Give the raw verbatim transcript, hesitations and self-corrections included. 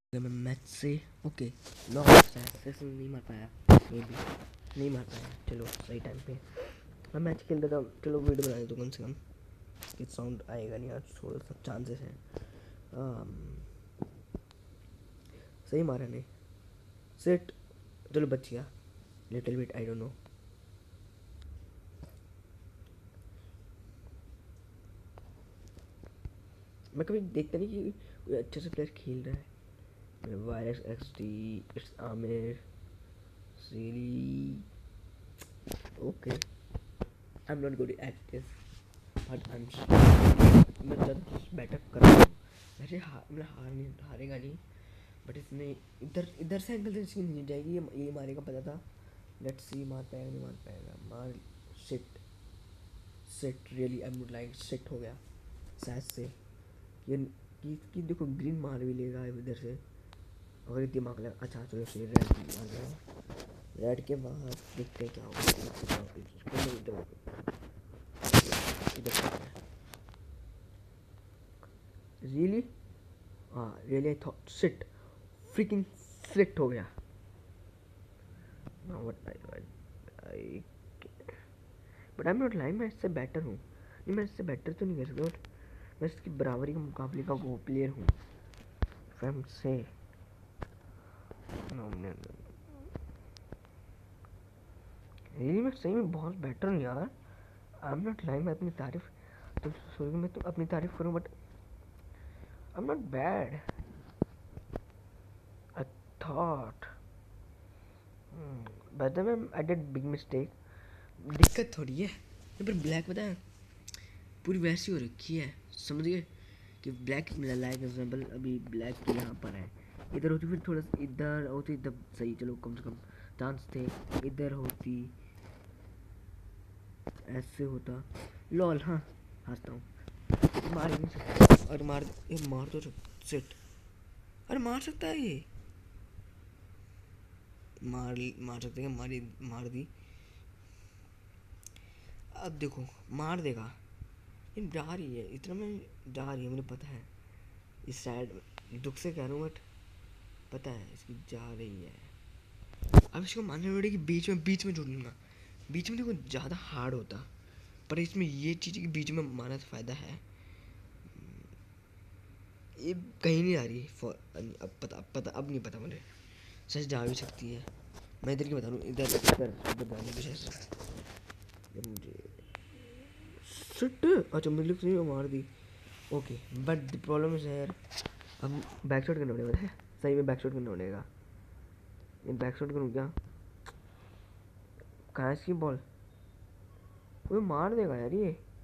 मैं मैच से okay no से नहीं मार पाया, मे भी नहीं मार पाया। चलो सही टाइम पे मैं मैच खेल रहा था। चलो वीडियो बना देता हूँ कम से कम, कि साउंड आएगा नहीं आज, थोड़ा सा चांसेस हैं। um, सही मारा नहीं, सेट। चलो बच गया little bit, I don't know. मैं कभी देखता नहीं कि कोई अच्छे से प्लेयर खेल रहा है। Virus X D, it's Aamir, Siri, okay I am not good at this, but I am मतलब बेटर कर रहा हूँ। वैसे हार मतलब हार नहीं, हारेगा नहीं, बट इसने इधर इधर से एंगल से इसकी नहीं जाएगी, ये ये मारेगा पता था। लेट्स सी मार पाएगा नहीं मार पाएगा, मार। Shit shit really I am not like shit हो गया सैस से। ये कि, कि देखो ग्रीन मार भी लेगा इधर से अगर ये दिमाग लगा। अच्छा चलो फिर रेड मार गया, रेड के बाद देखते हैं क्या होगा। रियली हाँ really I thought shit freaking flicked हो गया। But I but I am not like, मैं इससे बेटर हूँ। नहीं मैं इससे बेटर तो नहीं कर सकता, बट मैं इसकी बराबरी के मुकाबले का वो प्लेयर हूँ। फ्रेम से रियली मैं सही में बहुत बेटर हूँ यार। आई एम नॉट लाइक, मैं अपनी तारीफ तो सोच मैं तो अपनी तारीफ करूँ, but I am not bad I thought. By the way I did big mistake. दिक्कत थोड़ी है पर ब्लैक पता है पूरी वैसी हो रखी है, समझ गए कि ब्लैक लाइक एग्जाम्पल अभी ब्लैक के यहाँ पर है, इधर होती फिर थोड़ा सा इधर होती तब सही, चलो कम से कम चांस थे। इधर होती ऐसे होता लॉल, हाँ हंसता हूँ। मार ही नहीं सकता, और मार ये मार तो सिट, अरे मार सकता है ये, मार मार सकते हैं, मारी मार दी। अब देखो मार देगा, ये जा रही है इतना में, जा रही है मुझे पता है। इस साइड दुख से कह रहा हूँ बट पता है इसकी जा रही है। अब इसको मानना पड़ेगा कि बीच में बीच में जोड़ लूँगा, बीच में देखो ज़्यादा हार्ड होता, पर इसमें ये चीज़ कि बीच में मारना तो फ़ायदा है। ये कहीं नहीं आ रही फॉर, अब पता अब पता अब नहीं पता मुझे, सच जा भी सकती है। मैं इधर की बता रहा हूँ, इधर इधर इधर जाने की जब मुझे शिट, अच्छा मुझे लिख नहीं मार दी। Okay but the problem is यार, अब बैक शॉट करना पड़ेगा है, सही में बैक शॉट करना पड़ेगा। ये बैक शॉट करूँ क्या, कहाँ इसकी बॉल, वो मार देगा यार ये।